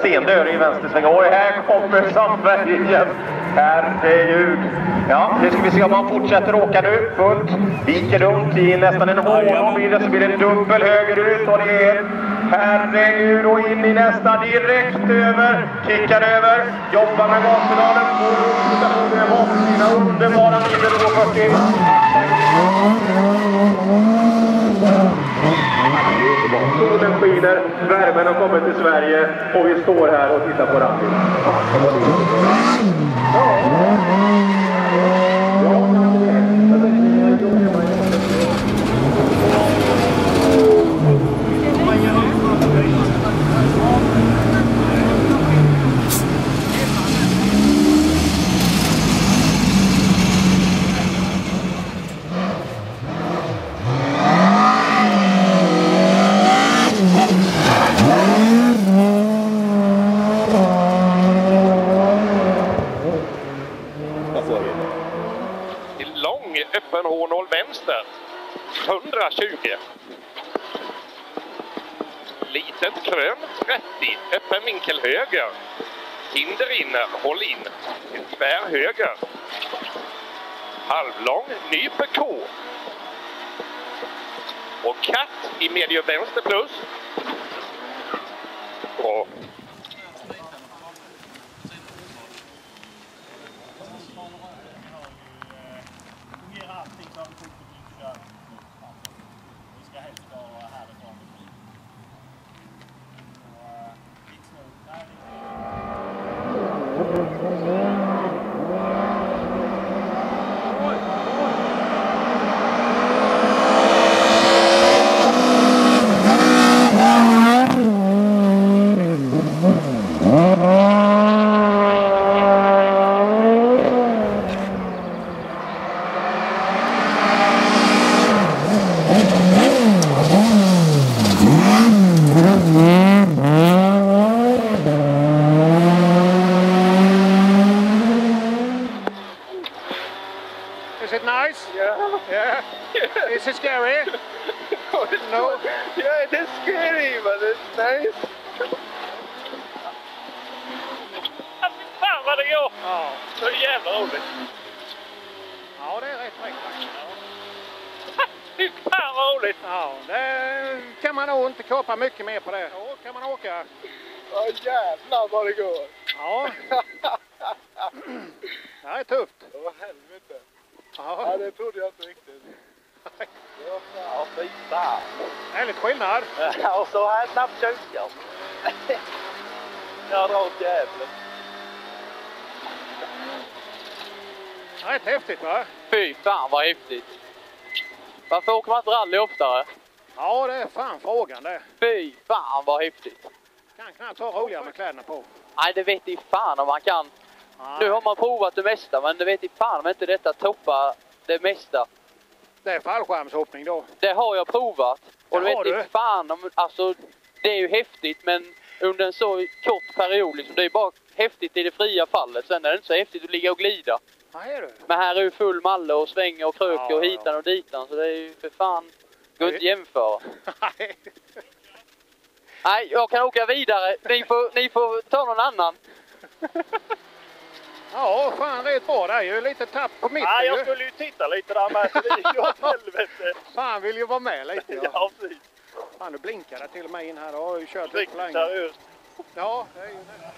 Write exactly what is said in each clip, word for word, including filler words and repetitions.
stendöd i vänstersväng. Och här kommer samverkan. Herregud. Ja, nu ska vi se om han fortsätter åka nu. Fullt. Viker dumt i nästan en hål. Blir det så blir det dubbel högerut. Och det är herregud och in i nästa direkt över. Kickar över. Jobbar med gaspedalen. Får upp bakom sina underbara nio fyrtio. Solen skiner, värmen har kommit till Sverige och vi står här och tittar på rally. Öppen H noll vänster hundratjugo. Litet krön trettio. Öppen vinkel höger. Hinder inner. Håll in. En tvär höger. Halvlång. Nyper K. Och katt i medium vänster plus. Bra. Is it nice? Yeah. Yeah. Is it scary? No. Yeah, it is scary, but it's nice. Fan vad det går! Ja. Så jävla roligt. Ja, det är rätt rätt faktiskt. Fy fan vad roligt! Ja, det kan man nog inte kapa mycket mer på det. Ja, kan man åka. Ja, jävlar vad det går! Ja. Det här är tufft. Åh helvete. Ja. Ja, det trodde jag inte riktigt. Ja, fy fan. Det är lite skillnad. Ja, och så här snabbt tjugo. Jag drar åt jävligt. Det är rätt häftigt, va? Fy fan vad häftigt. Varför åker man inte rally oftare? Ja, det är fan frågan det. Fy fan vad häftigt. Kan knappt ha roligare med kläderna på. Nej, det vet i fan om man kan. Nej. Nu har man provat det mesta, men det vet i fan om inte detta toppar det mesta. Det är fallskärmshoppning då. Det har jag provat. Och Det du har vet du. i fan om, alltså det är ju häftigt, men under en så kort period liksom, det är bara häftigt i det fria fallet. Sen är det inte så häftigt att ligga och glida. Vad är du? Men här är ju full malle och svänger och kröker Ja, och hitan ja. och ditan, så det är ju för fan, går inte jämföra. Nej. Nej, jag kan åka vidare. Ni får, ni får ta någon annan. Ja, fan rätt bra. Det är ju lite tapp på mitten. Nej, jag ju. skulle ju titta lite där med. Det gick ju åt helvete. Fan vill ju vara med lite. Ja. Ja, precis. Fan, du blinkar det till och med in här. Du har ju kört lite Riktigt länge. seriöst. Ja, det är ju det.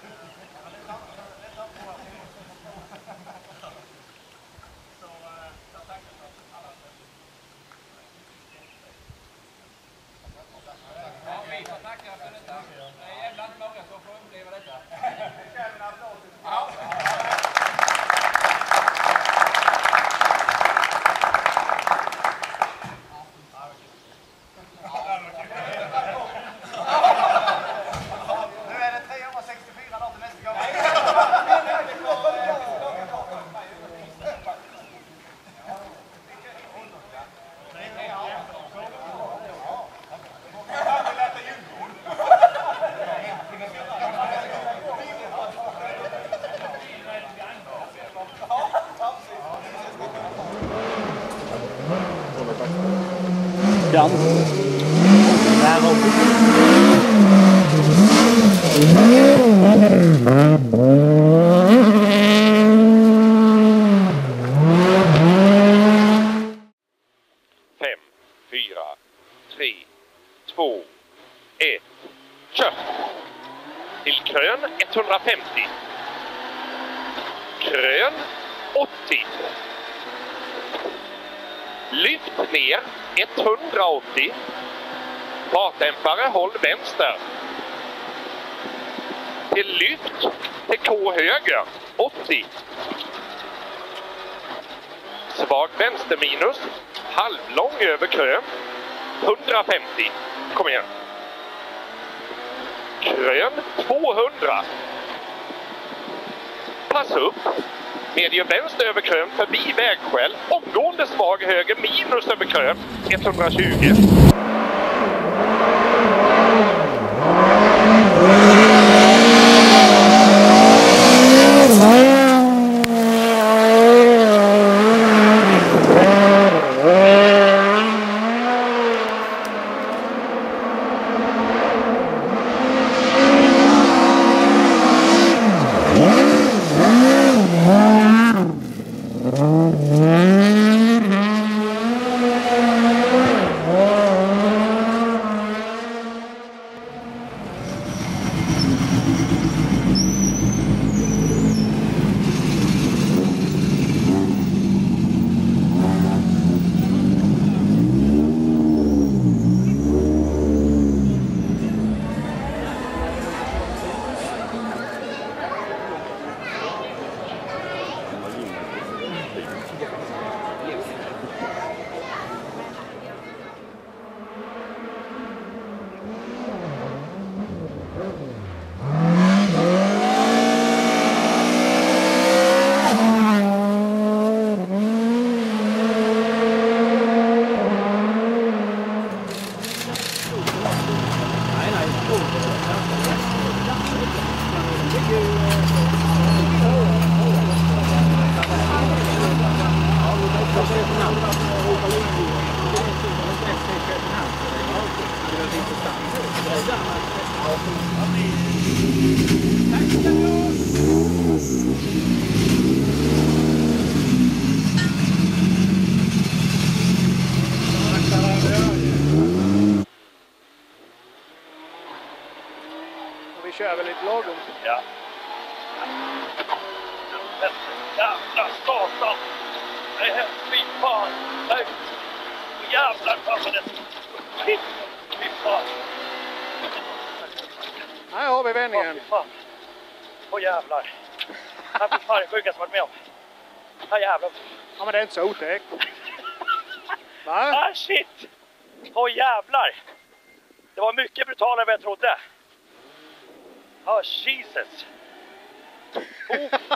Kan. Där har vi. i krön etthundrafemtio. Krön åttio. Lyft ner etthundraåttio. Fartdämpare håll vänster. Till lyft till K höger åttio. Svag vänster minus. Halvlång över krön hundrafemtio. Kom igen. Krön tvåhundra. Pass upp. Medium vänster över krön förbi vägskäl. Omgående svag höger minus över krön etthundratjugo. Vi kör väl lite lagom. Ja. Jävla satan! Det är fy fan! Nej! Jävlar fan det! Fy fan! Här har vi vändningen. Fy fan! Åh jävlar! Här fy fan, det sjukaste jag varit med om. Här jävlar! Ja, men det är inte så otäckt. Va? Ah shit! Åh jävlar! Det var mycket brutalare än vad jag trodde. Oh, Jesus! Oh.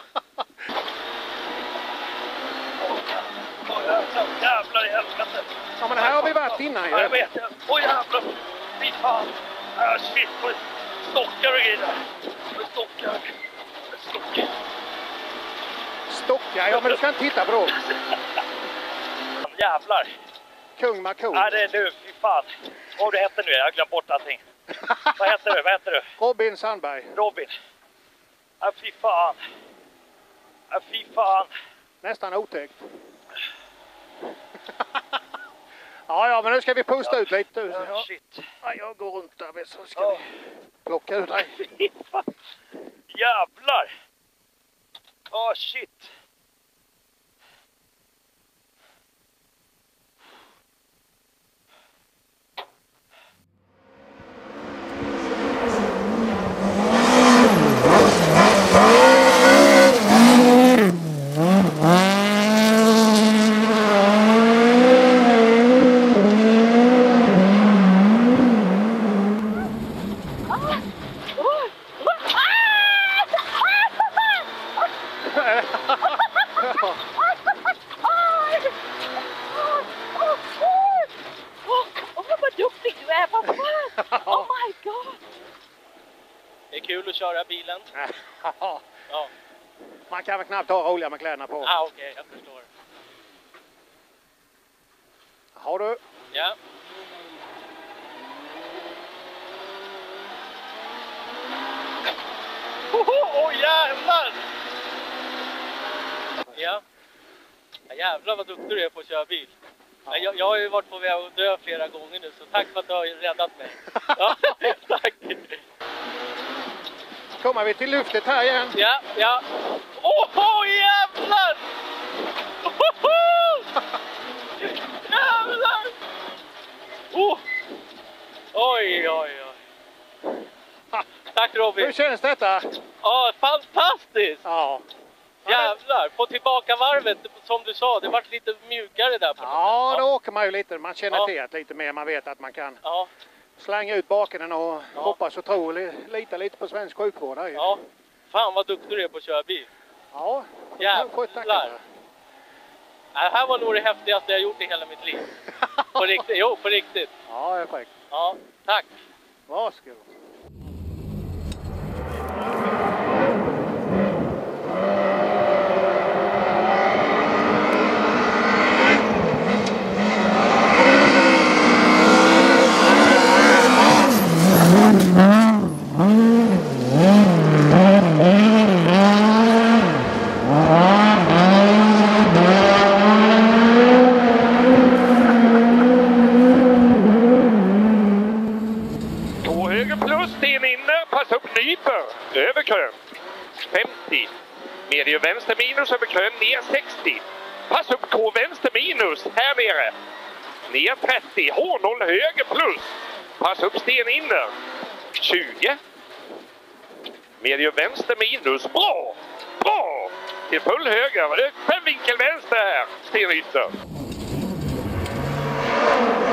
Åh oh, jävlar, jävlar i helvete! Ja, men här har vi varit innan ju. Ja, jag vet. Åh oh, jävlar! Fy fan! Ah shit! Vad stockar och grejer där. Vad stockar. Stockar. Stockar? Ja, men du ska inte titta på dem. Jävlar! Kung Makon. Nej, det är du. Fy fan. Vad du heter nu? Jag har glömt bort allting. Vad heter du? Vad heter du? Robin Sandberg. Robin. Ja, fy fan. Ja, fy fan. Nästan otäckt. Ja, ja, men nu ska vi pusta ja. ut lite. Ja, Ja. shit. Ja, jag går runt där så ska Ja. vi plocka ut dig. Fy fan. Jävlar. Åh, oh, shit. Oh my god! Det är kul att köra bilen. Ja. Ja. Man kan väl knappt ha roliga med kläderna på. Ah, okej, okay, jag förstår. Har du? Ja. Åh oh, jävlar! Ja. Ja, jävlar vad duktig du är på att köra bil. Ja. Jag, jag har ju varit på väg att dö flera gånger nu, så tack för att du har räddat mig. Ja, tack. kommer vi till lyftet här igen. Ja, ja. Åh, oh, jävlar! Oh, jävlar! Oh. Oj, oj, oj. Tack Robin. Hur känns detta? Ja, fantastiskt! Ja. Jävlar, få tillbaka varvet som du sa, det vart lite mjukare där på Ja, något sätt. då åker man ju lite. Man känner Ja. till att lite mer. Man vet att man kan Ja, slänga ut baken och Ja. hoppas och tro. li- Lita lite på svensk sjukvård här ju. ja. Fan vad duktig du är på att köra bil. Ja. Jävlar. Får tacka för. Det här var nog det häftigaste jag gjort i hela mitt liv. På riktigt, jo på riktigt. Ja, det är fräckt. Ja, tack. Varsågod. Två höger plus, sten inne, pass upp nyper, över krön. femtio. Medie vänster minus, över krön, ner sextio. Pass upp K vänster minus, här nere. Ner trettio, H noll höger plus. Pass upp sten inne. tjugo. Medie vänster minus, bra! Bra! Till full höger, öppen vinkel vänster här, sten ytter.